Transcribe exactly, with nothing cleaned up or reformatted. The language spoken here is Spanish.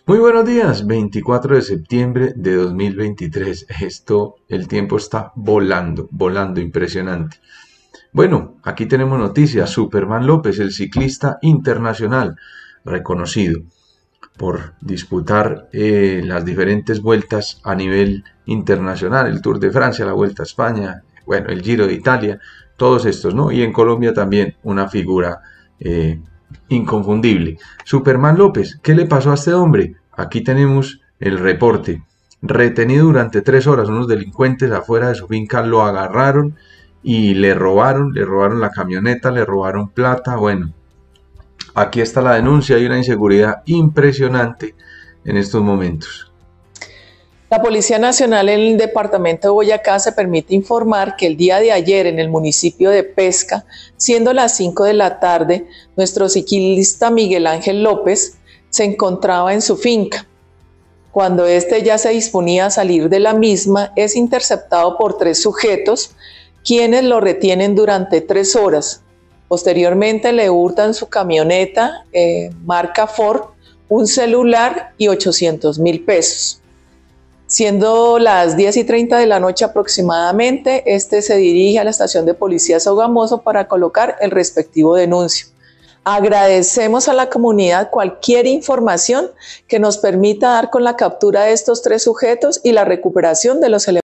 Muy buenos días, veinticuatro de septiembre de dos mil veintitrés. Esto, el tiempo está volando, volando, impresionante. Bueno, aquí tenemos noticias. Superman López, el ciclista internacional, reconocido por disputar eh, las diferentes vueltas a nivel internacional, el Tour de Francia, la Vuelta a España, bueno, el Giro de Italia, todos estos, ¿no? Y en Colombia también una figura eh, inconfundible. Superman López, ¿qué le pasó a este hombre? Aquí tenemos el reporte. Retenido durante tres horas, unos delincuentes afuera de su finca lo agarraron y le robaron, le robaron la camioneta, le robaron plata, bueno, aquí está la denuncia, hay una inseguridad impresionante en estos momentos. La Policía Nacional en el departamento de Boyacá se permite informar que el día de ayer en el municipio de Pesca, siendo las cinco de la tarde, nuestro ciclista Miguel Ángel López se encontraba en su finca. Cuando éste ya se disponía a salir de la misma, es interceptado por tres sujetos, quienes lo retienen durante tres horas. Posteriormente le hurtan su camioneta eh, marca Ford, un celular y ochocientos mil pesos. Siendo las diez y treinta de la noche aproximadamente, este se dirige a la estación de policía Sogamoso para colocar el respectivo denuncio. Agradecemos a la comunidad cualquier información que nos permita dar con la captura de estos tres sujetos y la recuperación de los elementos.